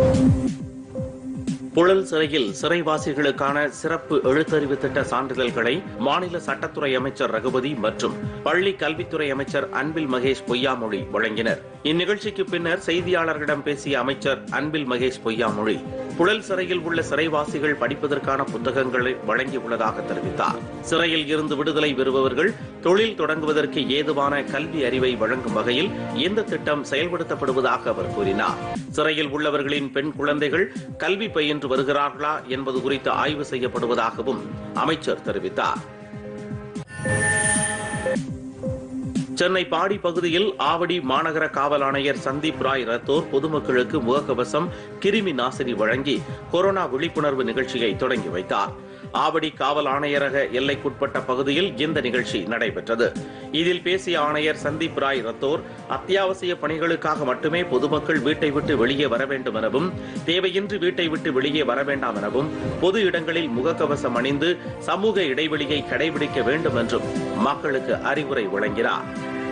புழல் சிறையில் சிறைவாசிகளுக்கான சிறப்பு எழுத்தறிவு திட்ட சான்றிதழ்களை மாநில சட்டத்துறை அமைச்சர் ரகுபதி மற்றும் பள்ளி கல்வித்துறை அமைச்சர் அன்பில் மகேஷ் பொய்யாமொழி வழங்கினர். இந்நிகழ்ச்சிக்கு பின்னர் செய்தியாளர்களிடம் பேசிய அமைச்சர் அன்பில் மகேஷ் பொய்யாமொழி புழல் சிறையில் உள்ள சிறைவாசிகள் படிப்பதற்கான புத்தகங்களை வழங்கியுள்ளதாக தெரிவித்தார். சிறையில் இருந்து விடுதலை பெறுபவர்கள் தொழில் தொடங்குவதற்கு ஏதுவான கல்வி அறிவை வழங்கும் வகையில் இந்த திட்டம் செயல்படுத்தப்படுவதாக அவர் கூறினார். சிறையில் உள்ளவர்களின் பெண் குழந்தைகள் கல்வி பயின்று வருகிறார்களா என்பது குறித்து ஆய்வு செய்யப்படுவதாகவும் அமைச்சர் தெரிவித்தார். சென்னை பாடி பகுதியில் ஆவடி மாநகர காவல் ஆணையர் சந்தீப் ராய் ரத்தோர் பொதுமக்களுக்கு முகக்கவசம், கிருமி நாசினி வழங்கி கொரோனா விழிப்புணர்வு நிகழ்ச்சியை தொடங்கி வைத்தார். ஆவடி காவல் ஆணையரக எல்லைக்குட்பட்ட பகுதியில் இந்த நிகழ்ச்சி நடைபெற்றது. இதில் பேசிய ஆணையர் சந்தீப் ராய் ரத்தோர் அத்தியாவசிய பணிகளுக்காக மட்டுமே பொதுமக்கள் வீட்டை விட்டு வெளியே வர வேண்டும் எனவும், தேவையின்றி வீட்டை விட்டு வெளியே வர வேண்டாம் எனவும், பொது இடங்களில் முகக்கவசம் அணிந்து சமூக இடைவெளியை கடைபிடிக்க வேண்டும் என்றும் மக்களுக்கு அறிவுரை வழங்கினார்.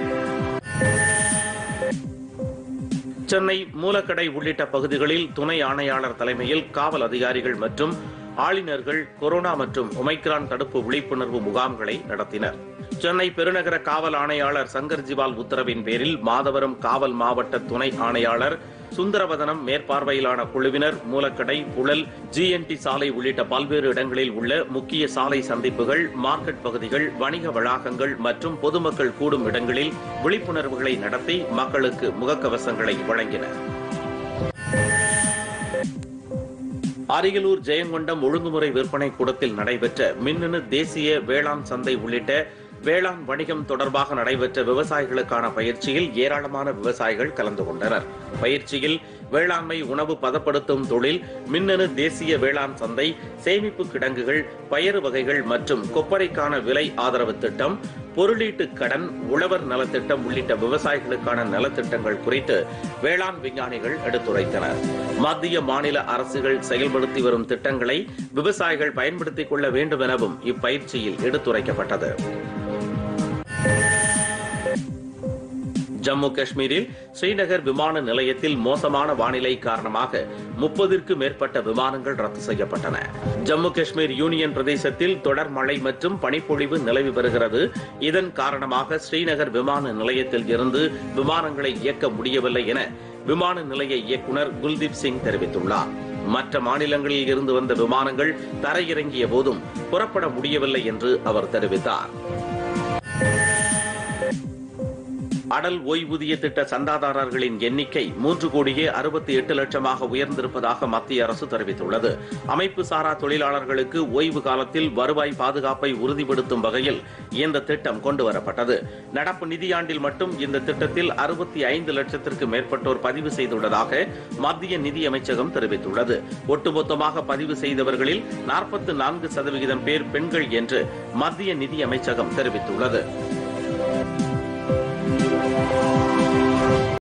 சென்னை மூலக்கடை உள்ளிட்ட பகுதிகளில் துணை ஆணையாளர் தலைமையில் காவல் அதிகாரிகள் மற்றும் ஆளுநர்கள் கொரோனா மற்றும் ஒமைக்ரான் தடுப்பு விழிப்புணர்வு முகாம்களை நடத்தினர். சென்னை பெருநகர காவல் ஆணையாளர் சங்கர் ஜிவால் உத்தரவின் பேரில் மாதவரம் காவல் மாவட்ட துணை ஆணையாளர் சுந்தரவதனம் மேற்பார்வையிலான குழுவினர் மூலக்கடை, புழல், GNT சாலை உள்ளிட்ட பல்வேறு இடங்களில் உள்ள முக்கிய சாலை சந்திப்புகள், மார்க்கெட் பகுதிகள், வணிக வளாகங்கள் மற்றும் பொதுமக்கள் கூடும் இடங்களில் விழிப்புணர்வுகளை நடத்தி மக்களுக்கு முகக்கவசங்களை வழங்கினர். அரியலூர் ஜெயங்கொண்டம் ஒழுங்குமுறை விற்பனை கூடத்தில் நடைபெற்ற மின்னணு தேசிய வேளாண் சந்தை உள்ளிட்ட வேளாண் வணிகம் தொடர்பாக நடைபெற்ற விவசாயிகளுக்கான பயிற்சியில் ஏராளமான விவசாயிகள் கலந்து கொண்டனர். பயிற்சியில் வேளாண்மை, உணவு பதப்படுத்தும் தொழில், மின்னணு தேசிய வேளாண் சந்தை, சேமிப்பு கிடங்குகள், பயறு வகைகள் மற்றும் கொப்பரைக்கான விலை ஆதரவு திட்டம், பொருளீட்டு கடன், உழவர் நலத்திட்டம் உள்ளிட்ட விவசாயிகளுக்கான நலத்திட்டங்கள் குறித்து வேளாண் விஞ்ஞானிகள் எடுத்துரைத்தனர். மத்திய, மாநில அரசுகள் செயல்படுத்தி வரும் திட்டங்களை விவசாயிகள் பயன்படுத்திக் கொள்ள வேண்டும் எனவும் இப்பயிற்சியில் எடுத்துரைக்கப்பட்டது. ஜம்மு காஷ்மீரில் ஸ்ரீநகர் விமான நிலையத்தில் மோசமான வானிலை காரணமாக 30க்கும் மேற்பட்ட விமானங்கள் ரத்து செய்யப்பட்டன. ஜம்மு காஷ்மீர் யூனியன் பிரதேசத்தில் தொடர் மழை மற்றும் பனிப்பொழிவு நிலவி வருகிறது. இதன் காரணமாக ஸ்ரீநகர் விமான நிலையத்தில் இருந்து விமானங்களை இயக்க முடியவில்லை என விமான நிலைய இயக்குநர் குல்தீப் சிங் தெரிவித்துள்ளார். மற்ற மாநிலங்களில் இருந்து வந்த விமானங்கள் தரையிறங்கிய போதும் புறப்பட முடியவில்லை என்று அவர் தெரிவித்தார். அடல் ஓய்வூதிய திட்ட சந்தாதாரர்களின் எண்ணிக்கை 3,68,00,000 உயர்ந்திருப்பதாக மத்திய அரசு தெரிவித்துள்ளது. அமைப்பு சாரா தொழிலாளர்களுக்கு ஓய்வு காலத்தில் வருவாய் பாதுகாப்பை உறுதிப்படுத்தும் வகையில் இந்த திட்டம் கொண்டுவரப்பட்டது. நடப்பு நிதியாண்டில் மட்டும் இந்த திட்டத்தில் 65 லட்சத்திற்கும் மேற்பட்டோர் பதிவு செய்துள்ளதாக மத்திய நிதியமைச்சகம் தெரிவித்துள்ளது. ஒட்டுமொத்தமாக பதிவு செய்தவர்களில் 44% பேர் பெண்கள் என்று மத்திய நிதியமைச்சகம் தெரிவித்துள்ளது.